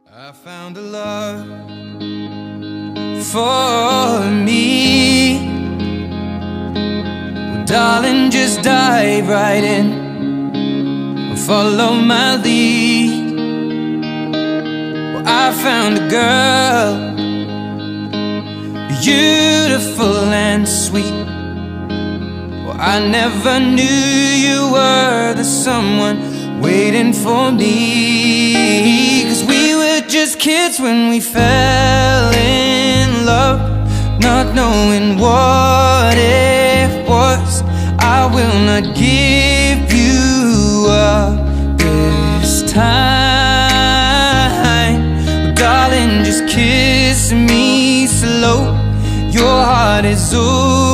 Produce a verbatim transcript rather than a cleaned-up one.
I found a love for me. Well, darling, just dive right in, follow my lead. Well, I found a girl, beautiful and sweet. Well, I never knew you were the someone waiting for me. 'Cause we were just kids when we fell in love, not knowing what it was. I will not give you up this time. Darling, just kiss me slow. Your heart is over